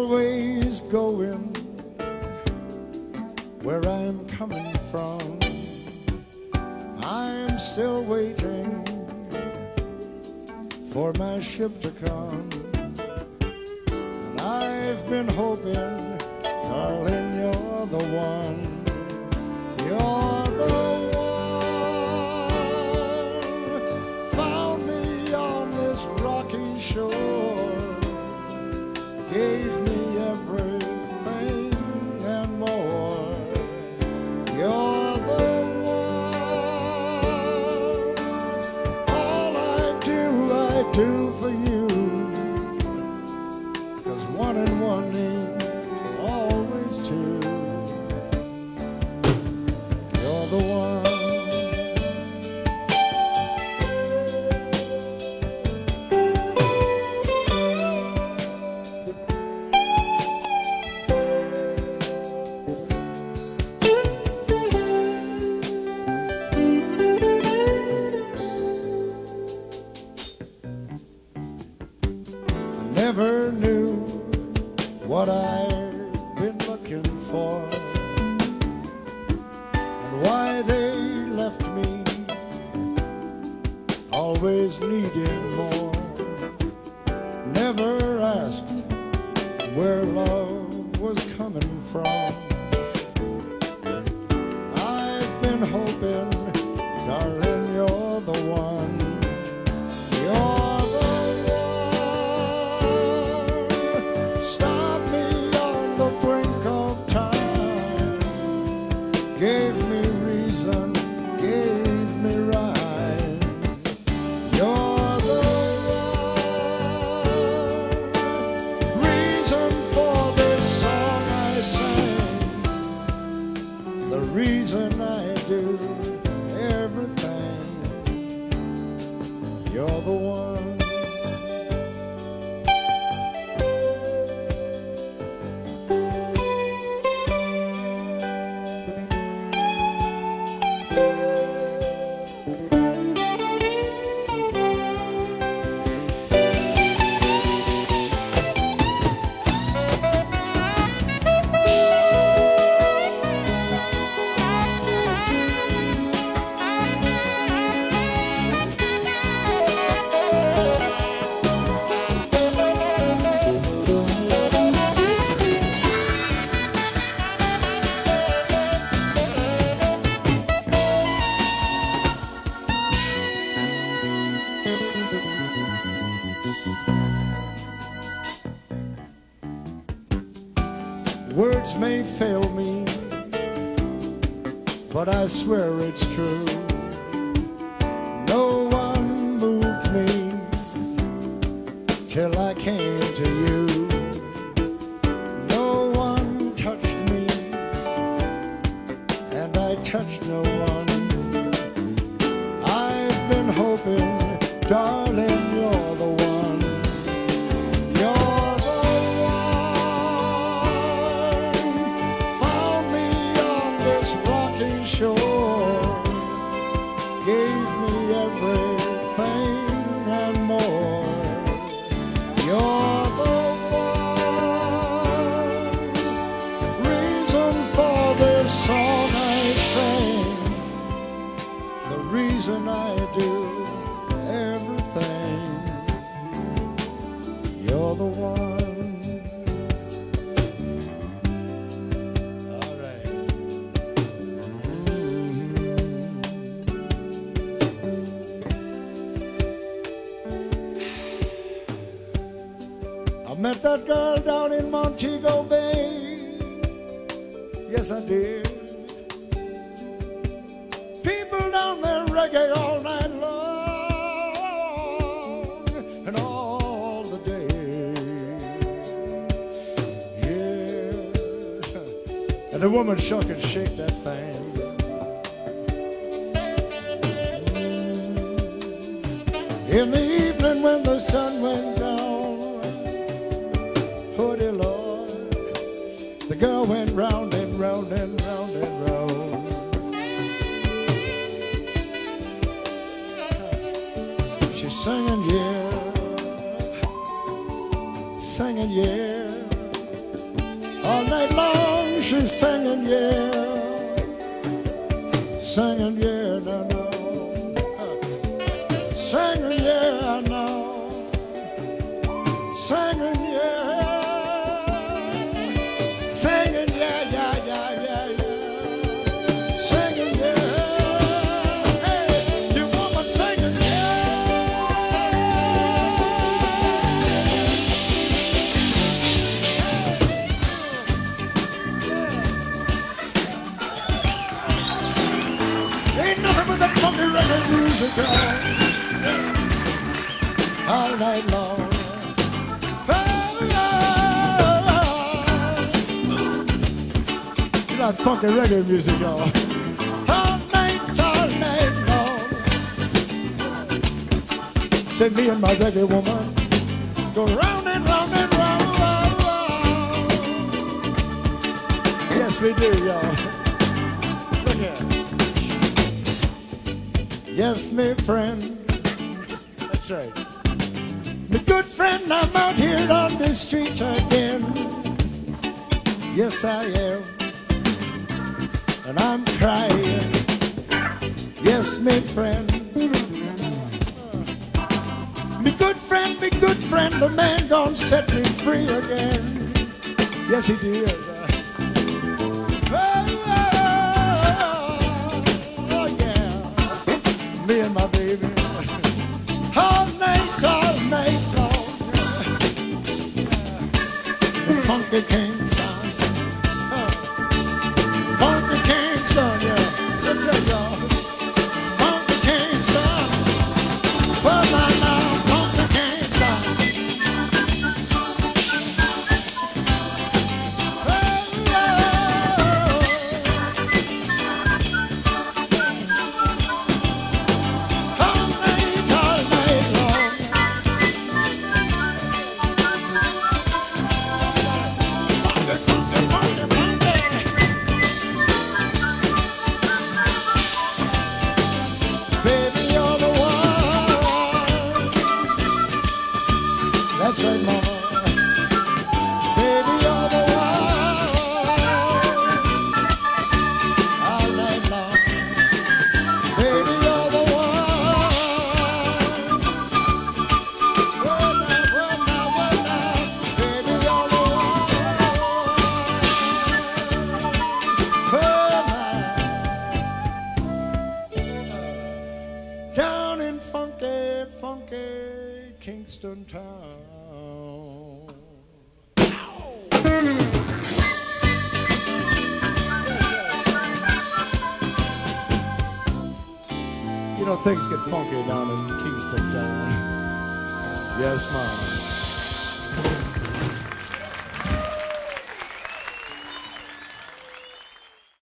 always going where I'm coming from. I'm still waiting for my ship to come. And I've been hoping, darling, you're the one. You're the one. Found me on this rocky shore, gave me everything and more. You're the one. All I do for you, 'cause 1 and 1 ain't always 2. You're the one. Never knew what I've been looking for, and why they left me always needing more. Never asked where love was coming from. I've been hoping, darling, you're the one. You're the stop me on the brink of time, gave me reason, gave me right. You're the one reason for this song I sing, the reason I do everything. You're the one. Words may fail me, but I swear it's true. No one moved me till I came to you. No one touched me, and I touched no one. I've been hoping, darling, you're the one. You're the one. Found me on this rocky shore, gave me everything and more. You're the one reason for this song I sing, the reason I do everything. You're the one. All right. I met that girl down in Montego Bay. Yes, I did. People down there reggae all night long and all the day. Yes. And the woman sure can shake that thing. In the evening when the sun went down, oh dear Lord, the girl went round and round and round and round. She's singing, yeah, singing, yeah, All night long she's singing, yeah. Singing, yeah, no, no. Singing, yeah, I know. Singing, yeah. Singing, yeah, yeah, yeah, yeah, yeah. Singing, yeah. Hey, you woman singing, ain't nothing but that funky reggae music, all night long. You like funky reggae music, y'all. All night long. Say me and my reggae woman go round and round and round. Yes, we do, y'all. Look here. Yes, me friend. That's right. My good friend, I'm out here on the street again. Yes, I am. And I'm crying. Yes, me friend. Me good friend, the man gonna set me free again. Yes, he did. Oh, yeah. Me and my baby. All night long. Funky King son. Funky King son, yeah. Let's go, y'all. Funky King son. Well, now, Funky King son. That's right, mama. Baby, you're the one. All night long. Baby, you're the one. Well, now. Baby, you're the one. Down in funky Kingston town. You know, things get funky down in Kingston town. Yes, ma'am.